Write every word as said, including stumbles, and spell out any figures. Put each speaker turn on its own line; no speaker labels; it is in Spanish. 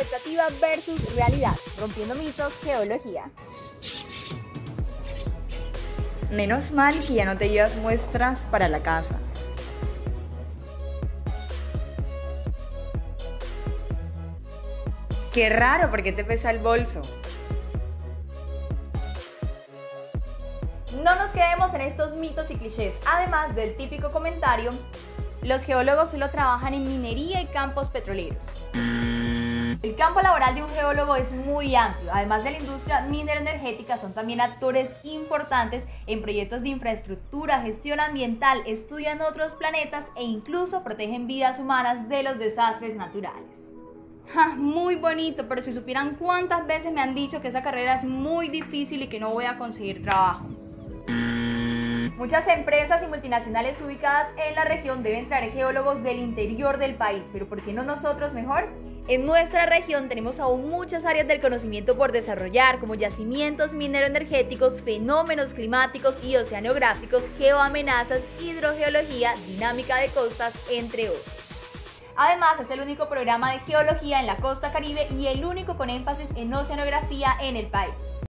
expectativa versus realidad, rompiendo mitos, geología.
Menos mal que ya no te llevas muestras para la casa. Qué raro, ¿por qué te pesa el bolso?
No nos quedemos en estos mitos y clichés, además del típico comentario, los geólogos solo trabajan en minería y campos petroleros. El campo laboral de un geólogo es muy amplio. Además de la industria minero-energética, son también actores importantes en proyectos de infraestructura, gestión ambiental, estudian otros planetas e incluso protegen vidas humanas de los desastres naturales. Ja, muy bonito, pero si supieran cuántas veces me han dicho que esa carrera es muy difícil y que no voy a conseguir trabajo. Muchas empresas y multinacionales ubicadas en la región deben traer geólogos del interior del país, pero ¿por qué no nosotros mejor? En nuestra región tenemos aún muchas áreas del conocimiento por desarrollar, como yacimientos minero-energéticos, fenómenos climáticos y oceanográficos, geoamenazas, hidrogeología, dinámica de costas, entre otros. Además, es el único programa de geología en la costa caribe y el único con énfasis en oceanografía en el país.